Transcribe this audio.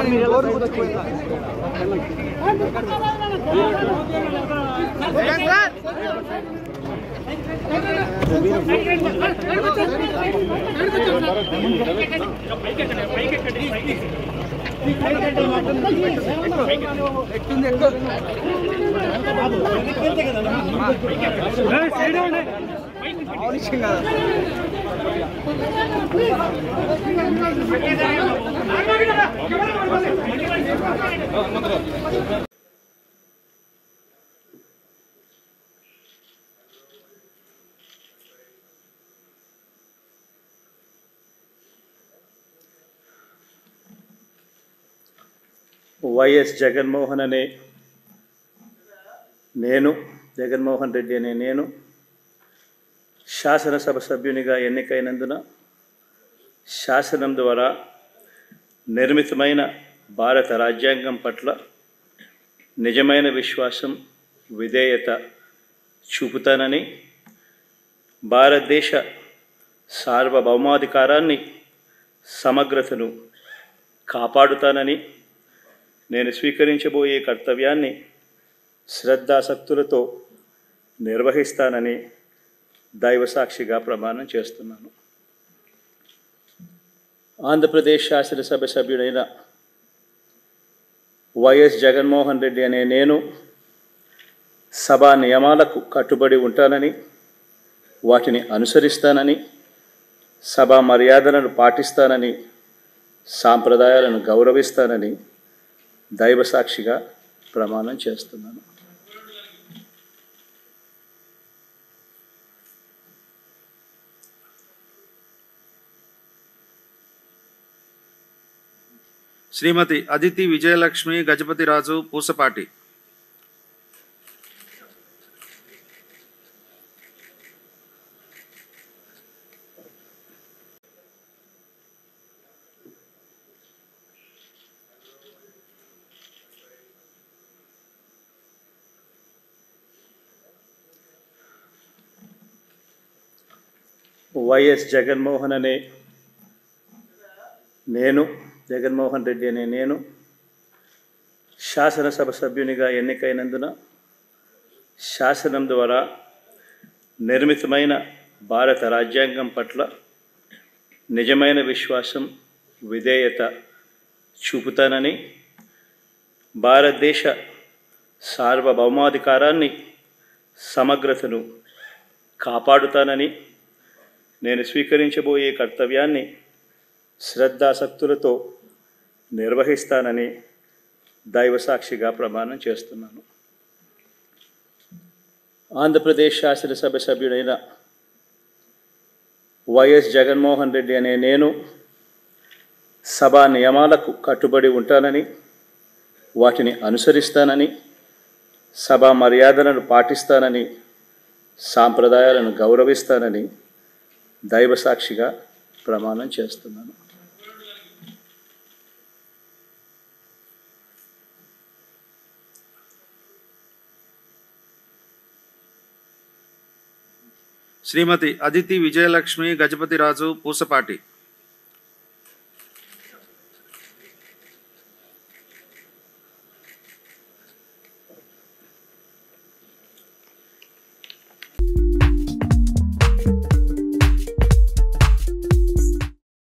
YS Jaganmohan అనే నేను జగన్మోహన్ రెడ్డి అనే నేను శాసనసభ సభ్యునిగా ఎన్నికైనందున శాసనం ద్వారా నిర్మితమైన భారత రాజ్యాంగం పట్ల నిజమైన విశ్వాసం విధేయత చూపుతానని, భారతదేశ సార్వభౌమాధికారాన్ని సమగ్రతను కాపాడుతానని, నేను స్వీకరించబోయే కర్తవ్యాన్ని శ్రద్ధాసక్తులతో నిర్వహిస్తానని దైవసాక్షిగా ప్రమాణం చేస్తున్నాను. ఆంధ్రప్రదేశ్ శాసనసభ సభ్యుడైన వైఎస్ జగన్మోహన్ రెడ్డి అనే నేను సభా నియమాలకు కట్టుబడి ఉంటానని, వాటిని అనుసరిస్తానని, సభా మర్యాదలను పాటిస్తానని, సాంప్రదాయాలను గౌరవిస్తానని దైవసాక్షిగా ప్రమాణం చేస్తున్నాను. శ్రీమతి అదితి విజయలక్ష్మి గజపతిరాజు పూసపాటి. వైఎస్ జగన్మోహన్ అనే నేను జగన్మోహన్ రెడ్డి అనే నేను శాసనసభ సభ్యునిగా ఎన్నికైనందున శాసనం ద్వారా నిర్మితమైన భారత రాజ్యాంగం పట్ల నిజమైన విశ్వాసం విధేయత చూపుతానని, భారతదేశ సార్వభౌమాధికారాన్ని సమగ్రతను కాపాడుతానని, నేను స్వీకరించబోయే కర్తవ్యాన్ని శ్రద్ధాసక్తులతో నిర్వహిస్తానని దైవసాక్షిగా ప్రమాణం చేస్తున్నాను. ఆంధ్రప్రదేశ్ శాసనసభ సభ్యుడైన వైఎస్ జగన్మోహన్ రెడ్డి అనే నేను సభా నియమాలకు కట్టుబడి ఉంటానని, వాటిని అనుసరిస్తానని, సభా మర్యాదలను పాటిస్తానని, సాంప్రదాయాలను గౌరవిస్తానని దైవసాక్షిగా ప్రమాణం చేస్తున్నాను. శ్రీమతి అదితి విజయలక్ష్మి గజపతిరాజు పూసపాటి.